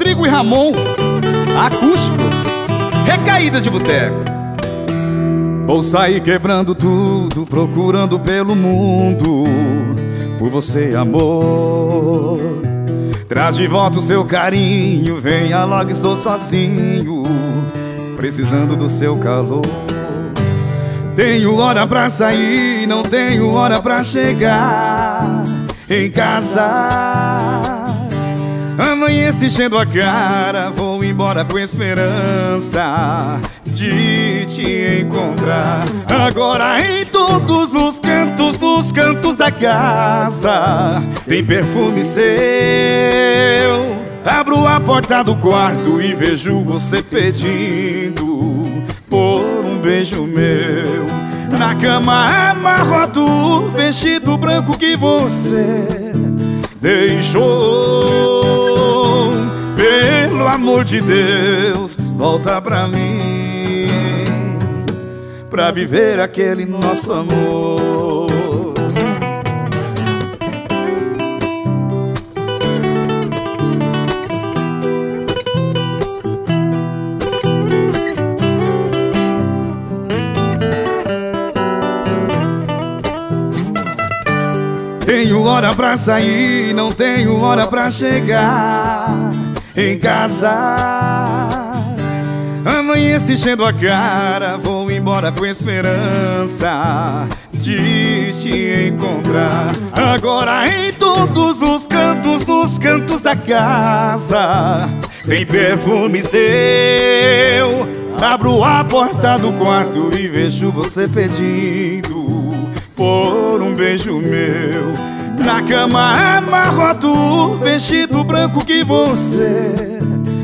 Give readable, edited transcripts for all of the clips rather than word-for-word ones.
Rodrigo e Ramon, acústico, Recaída de Boteco. Vou sair quebrando tudo, procurando pelo mundo por você, amor. Traz de volta o seu carinho, venha logo, estou sozinho, precisando do seu calor. Tenho hora pra sair, não tenho hora pra chegar em casa. Amanheço enchendo a cara, vou embora com esperança de te encontrar. Agora em todos os cantos, nos cantos da casa, tem perfume seu. Abro a porta do quarto e vejo você pedindo por um beijo meu. Na cama amarrado o vestido branco que você deixou. Pelo amor de Deus, volta pra mim, pra viver aquele nosso amor. Tenho hora pra sair, não tenho hora pra chegar em casa. Amanheço enchendo a cara, vou embora com esperança de te encontrar. Agora em todos os cantos, nos cantos da casa, tem perfume seu. Abro a porta do quarto e vejo você pedindo por um beijo meu. Na cama amarrado o vestido branco que você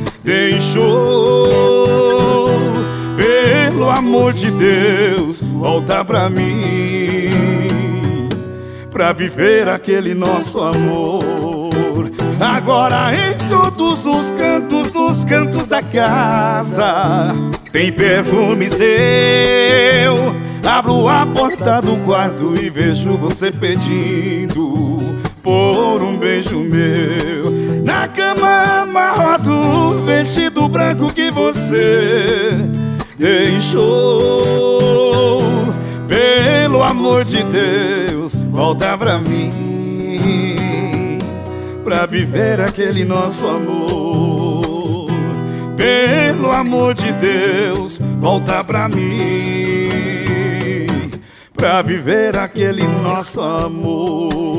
deixou. Pelo amor de Deus, volta pra mim, pra viver aquele nosso amor. Agora em todos os cantos, nos cantos da casa, tem perfume seu. Abro a porta do quarto e vejo você pedindo por um beijo meu. Na cama amarrado o vestido branco que você deixou. Pelo amor de Deus, volta pra mim, pra viver aquele nosso amor. Pelo amor de Deus, volta pra mim, pra viver aquele nosso amor.